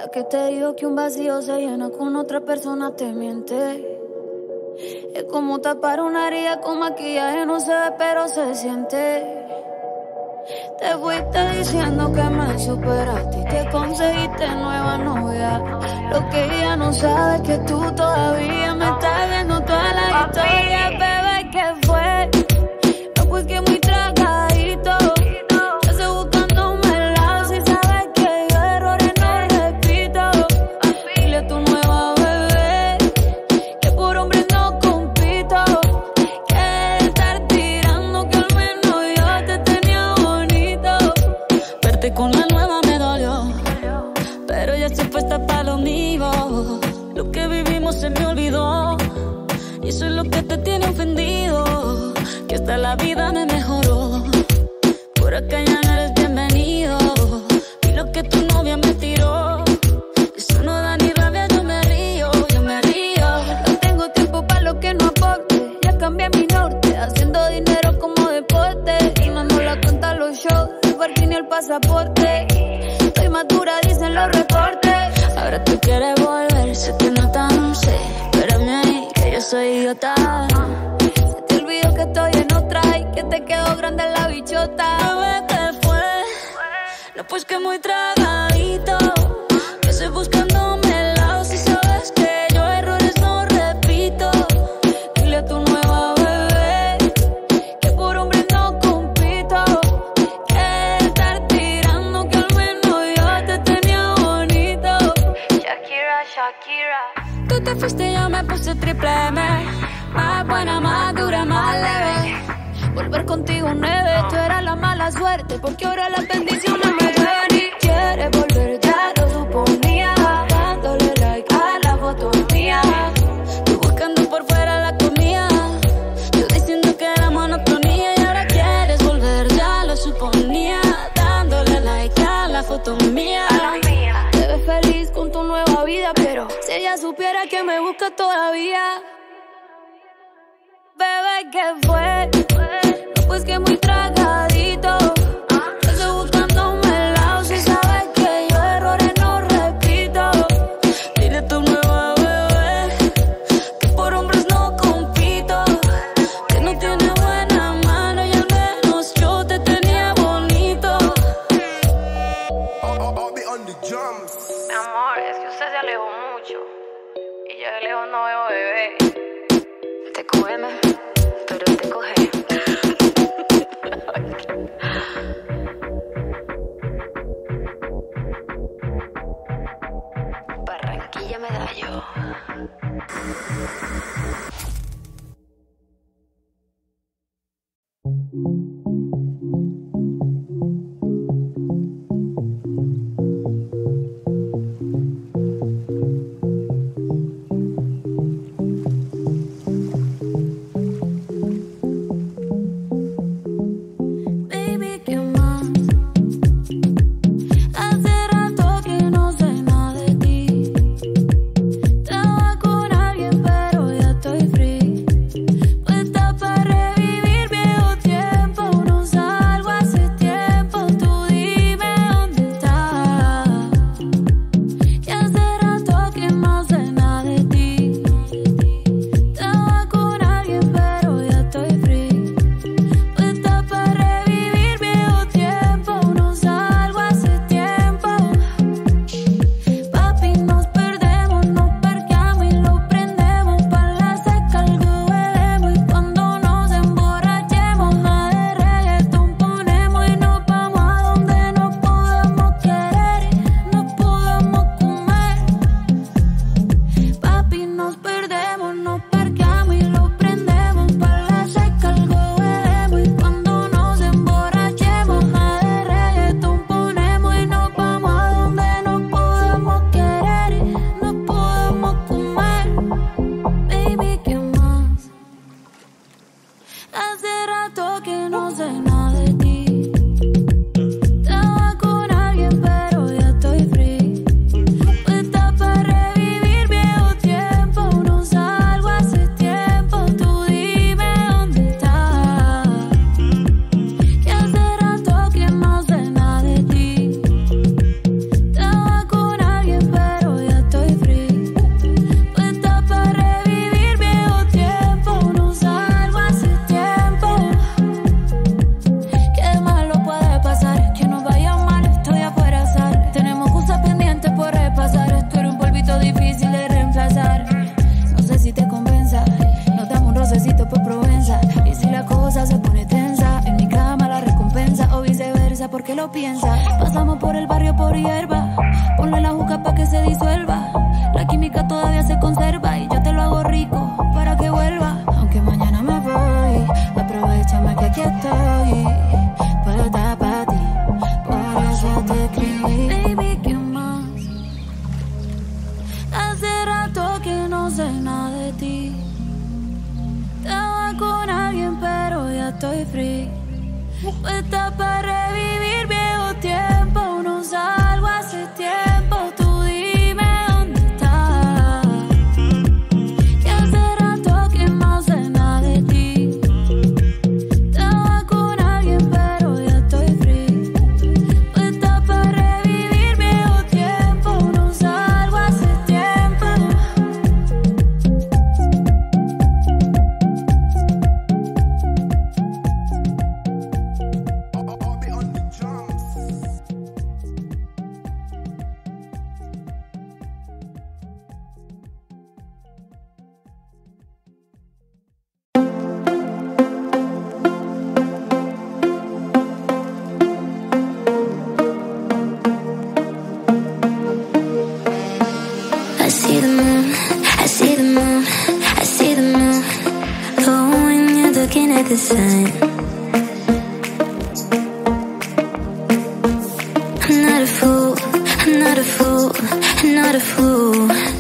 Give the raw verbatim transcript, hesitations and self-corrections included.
que te digo que un vacío se llena con otra persona te miente. Es como tapar una herida con maquillaje, no se ve pero se siente. Te fuiste diciendo que me superaste y que conseguiste nueva novia. Lo que ella no sabe es que tú todavía me estás viendo toda la historia. Bebé, ¿qué fue? No, pues que muy tragadito. Yo estoy buscándome el lado. Si sabes que yo errores no repito. Dile a tu nueva bebé que por hombre no compito. Que estar tirando que al menos yo te tenía bonito. Verte con la nueva me dolió, pero ya estoy puesta para lo mío. Lo que vivimos se me olvidó y eso es lo que te tiene ofendido. Que hasta la vida me mejoró. Por acá ya no eres bienvenido. Y lo que tu novia me tiró, eso no da ni rabia, yo me río, yo me río. No tengo tiempo para lo que no aporte. Ya cambié mi norte, haciendo dinero como deporte. Y no nos la cuentan los shows, el parking ni el pasaporte. Estoy madura, dicen los reportes. Ahora tú quieres volver, sé que no tan sé. Espérame ahí, que yo soy idiota. Se te olvidó que estoy en otra y que te quedó grande la bichota. Bebé, ¿qué fue? No, pues que muy tragadito. Que estoy buscándome el lado. Si sabes que yo errores no repito. Dile a tu nueva bebé que por hombre no compito. Que estar tirando que al menos yo te tenía bonito. Shakira, Shakira. Tú te fuiste y yo me puse triple M. Más buena, más dura, más leve. Volver contigo nueve. Tú eras la mala suerte porque ahora las bendiciones me ven. Y quieres volver, ya lo suponía. Dándole like a la foto mía. Tú buscando por fuera la comida. Yo diciendo que era monotonía. Y ahora quieres volver, ya lo suponía. Dándole like a la foto mía. Te ves feliz con tu nueva vida, pero si ella supiera que me busca todavía. Bebé, ¿qué fue? No, pues que muy tragadito. Yo estoy buscándome el lado. Si sabes que yo errores no repito. Dile a tu nueva bebé que por hombres no compito. Que no tiene buena mano y al menos yo te tenía bonito. Mi amor, es que usted se alejó mucho y yo de lejos no veo bebé. Te cógeme, pero te coge. Barranquilla Medallo. Baby, ¿qué más? Hace rato que no sé nada de ti. Estaba con alguien pero ya estoy free. lo piensa. Pasamos por el barrio por hierba. Ponle la juca pa' que se disuelva. La química todavía se conserva y yo te lo hago rico para que vuelva. Aunque mañana me voy, aprovechame que aquí estoy. Puesta pa' ti, por eso te escribí. Baby, ¿qué más? Hace rato que no sé nada de ti. Estaba con alguien pero ya estoy free. Puesta pa' revivir viejo tiempo. No salgo hace tiempo. Tú dime dónde estás. Que hace rato que no sé nada de ti. Estaba con alguien pero ya estoy free. Puesta pa' revivir viejo tiempo. No salgo hace tiempo. I see the moon, I see the moon, I see the moon. Oh, when you're looking at the sun. I'm not a fool, I'm not a fool, I'm not a fool.